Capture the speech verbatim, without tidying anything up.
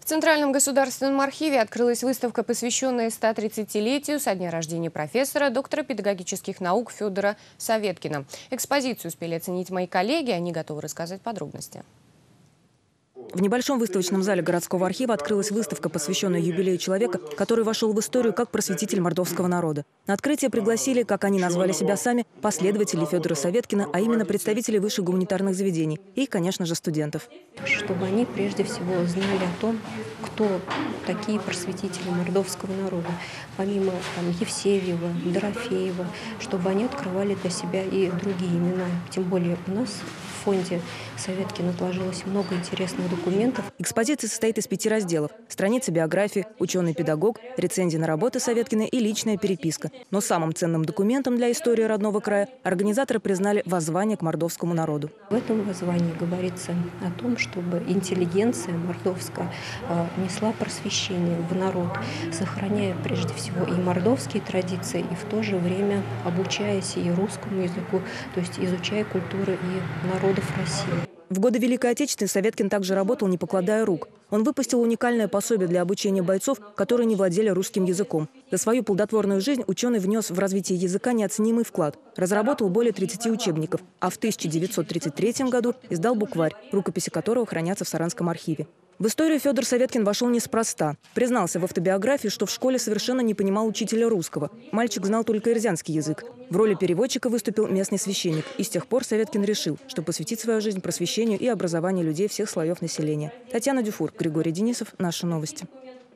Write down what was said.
Центральном государственном архиве открылась выставка, посвященная стотридцатилетию со дня рождения профессора, доктора педагогических наук Федора Советкина. Экспозицию успели оценить мои коллеги, они готовы рассказать подробности. В небольшом выставочном зале городского архива открылась выставка, посвященная юбилею человека, который вошел в историю как просветитель мордовского народа. На открытие пригласили, как они назвали себя сами, последователи Федора Советкина, а именно представители высших гуманитарных заведений и, конечно же, студентов. Чтобы они прежде всего знали о том, кто такие просветители мордовского народа, помимо там, Евсевьева, Дорофеева, чтобы они открывали для себя и другие имена. Тем более у нас в фонде Советкина отложилось много интересных документов. Экспозиция состоит из пяти разделов: страницы биографии, ученый-педагог, рецензии на работы Советкина и личная переписка. Но самым ценным документом для истории родного края организаторы признали воззвание к мордовскому народу. В этом воззвании говорится о том, чтобы интеллигенция мордовская несла просвещение в народ, сохраняя прежде всего и мордовские традиции, и в то же время обучаясь и русскому языку, то есть изучая культуры и народов России. В годы Великой Отечественной Советкин также работал, не покладая рук. Он выпустил уникальное пособие для обучения бойцов, которые не владели русским языком. За свою плодотворную жизнь ученый внес в развитие языка неоценимый вклад. Разработал более тридцати учебников, а в тысяча девятьсот тридцать третьем году издал букварь, рукописи которого хранятся в Саранском архиве. В историю Федор Советкин вошел неспроста. Признался в автобиографии, что в школе совершенно не понимал учителя русского. Мальчик знал только ирзянский язык. В роли переводчика выступил местный священник. И с тех пор Советкин решил, что посвятит свою жизнь просвещению и образованию людей всех слоев населения. Татьяна Дюфур, Григорий Денисов. Наши новости.